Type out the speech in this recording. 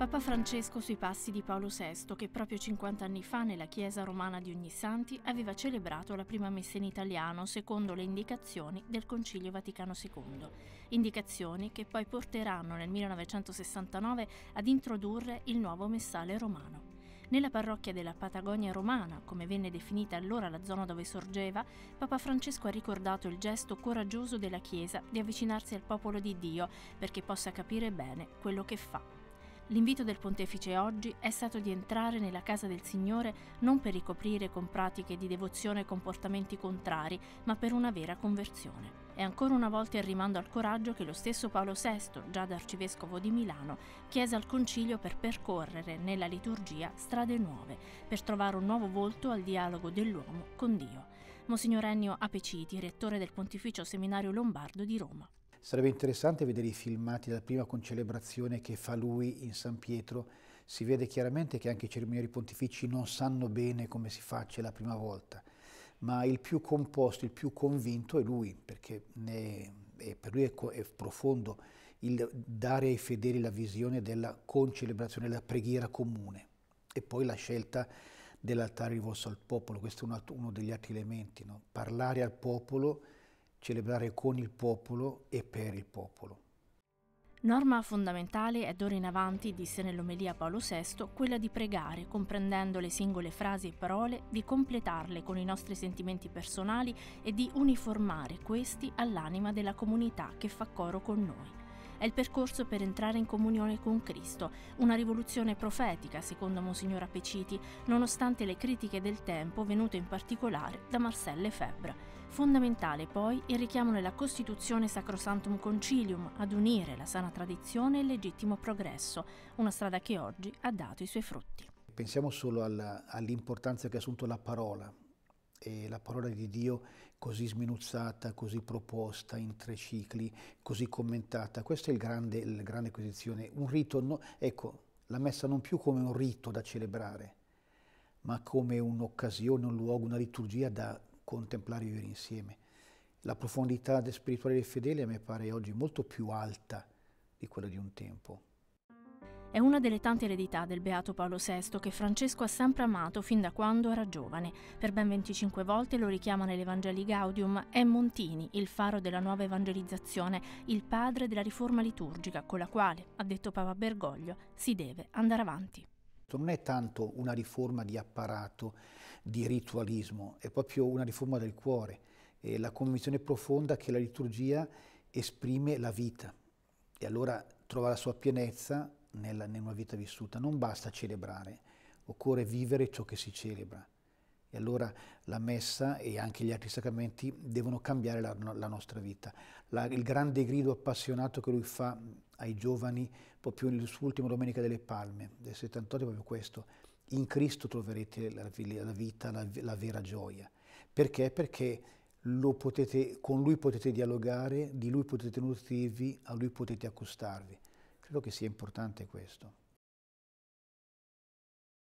Papa Francesco sui passi di Paolo VI, che proprio 50 anni fa nella chiesa romana di Ognissanti aveva celebrato la prima messa in italiano secondo le indicazioni del Concilio Vaticano II. Indicazioni che poi porteranno nel 1969 ad introdurre il nuovo messale romano. Nella parrocchia della Patagonia romana, come venne definita allora la zona dove sorgeva, Papa Francesco ha ricordato il gesto coraggioso della Chiesa di avvicinarsi al popolo di Dio perché possa capire bene quello che fa. L'invito del pontefice oggi è stato di entrare nella casa del Signore non per ricoprire con pratiche di devozione e comportamenti contrari, ma per una vera conversione. È ancora una volta il rimando al coraggio che lo stesso Paolo VI, già da arcivescovo di Milano, chiese al Concilio per percorrere nella liturgia strade nuove, per trovare un nuovo volto al dialogo dell'uomo con Dio. Monsignor Ennio Apeciti, rettore del Pontificio Seminario Lombardo di Roma. Sarebbe interessante vedere i filmati della prima concelebrazione che fa lui in San Pietro. Si vede chiaramente che anche i cerimonieri pontifici non sanno bene come si faccia la prima volta, ma il più composto, il più convinto è lui, perché per lui è profondo il dare ai fedeli la visione della concelebrazione, della preghiera comune e poi la scelta dell'altare rivolto al popolo. Questo è uno degli altri elementi, no? Parlare al popolo, celebrare con il popolo e per il popolo. Norma fondamentale è d'ora in avanti, disse nell'omelia Paolo VI, quella di pregare, comprendendo le singole frasi e parole, di completarle con i nostri sentimenti personali e di uniformare questi all'anima della comunità che fa coro con noi. È il percorso per entrare in comunione con Cristo, una rivoluzione profetica, secondo Monsignor Apeciti, nonostante le critiche del tempo venute in particolare da Marcel Lefebvre. Fondamentale poi il richiamo nella Costituzione Sacrosanctum Concilium ad unire la sana tradizione e il legittimo progresso, una strada che oggi ha dato i suoi frutti. Pensiamo solo all'importanza che ha assunto la parola. E la parola di Dio così sminuzzata, così proposta in 3 cicli, così commentata. Questa è la grande acquisizione. Un rito, no, ecco, la messa non più come un rito da celebrare, ma come un'occasione, un luogo, una liturgia da contemplare e vivere insieme. La profondità spirituale dei fedeli a me pare oggi molto più alta di quella di un tempo. È una delle tante eredità del Beato Paolo VI che Francesco ha sempre amato fin da quando era giovane. Per ben 25 volte lo richiama nell'Evangelii Gaudium. È Montini, il faro della nuova evangelizzazione, il padre della riforma liturgica con la quale, ha detto Papa Bergoglio, si deve andare avanti. Non è tanto una riforma di apparato, di ritualismo, è proprio una riforma del cuore, è la convinzione profonda che la liturgia esprime la vita e allora trova la sua pienezza nella vita vissuta. Non basta celebrare, occorre vivere ciò che si celebra. E allora la messa e anche gli altri sacramenti devono cambiare la nostra vita. Il grande grido appassionato che lui fa ai giovani proprio nella sua ultima Domenica delle Palme, del 78, è proprio questo. In Cristo troverete la vita, la vera gioia. Perché? Perché con lui potete dialogare, di lui potete nutrirvi, a lui potete accostarvi. Credo che sia importante questo.